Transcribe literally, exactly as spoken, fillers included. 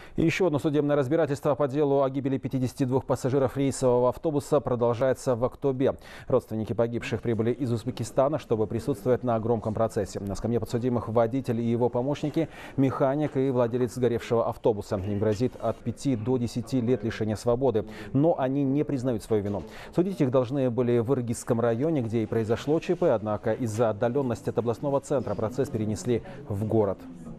И еще одно судебное разбирательство по делу о гибели пятидесяти двух пассажиров рейсового автобуса продолжается в Актобе. Родственники погибших прибыли из Узбекистана, чтобы присутствовать на громком процессе. На скамье подсудимых водитель и его помощники, механик и владелец сгоревшего автобуса. Им грозит от пяти до десяти лет лишения свободы. Но они не признают свою вину. Судить их должны были в Иргизском районе, где и произошло ЧП. Однако из-за отдаленности от областного центра процесс перенесли в город.